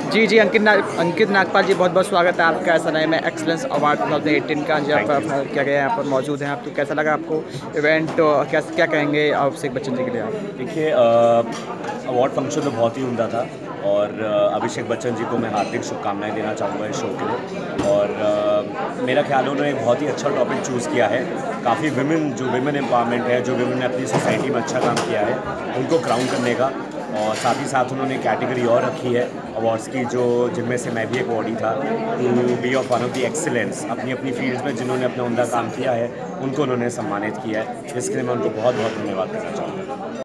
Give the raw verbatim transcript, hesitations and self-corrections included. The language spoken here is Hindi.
जी जी अंकित ना, अंकित नागपाल जी, बहुत बहुत स्वागत है आपका एस एन आई में एक्सलेंस अवार्ड दो हज़ार अठारह का। जी आप क्या गए यहाँ पर मौजूद हैं, आपको कैसा लगा आपको इवेंट, क्या क्या कहेंगे अभिषेक बच्चन जी के लिए आप? देखिए, अवार्ड फंक्शन तो बहुत ही उम्दा था और अ, अभिषेक बच्चन जी को मैं हार्दिक शुभकामनाएं देना चाहूँगा इस शो के लिए। और अ, मेरा ख्याल है उन्होंने एक बहुत ही अच्छा टॉपिक चूज़ किया है। काफ़ी विमेन, जो विमेन एम्पावरमेंट है, जो विमेन ने अपनी सोसाइटी में अच्छा काम किया है, उनको क्राउन करने का। और साथ ही साथ उन्होंने कैटेगरी और रखी है अवार्ड्स की, जो जिनमें से मैं भी एक अवॉर्डी था, to be of one of the excellence. अपनी अपनी फील्ड्स में जिन्होंने अपना उम्दा काम किया है, उनको उन्होंने सम्मानित किया है, जिसके लिए मैं उनको बहुत बहुत धन्यवाद करना चाहूँगा।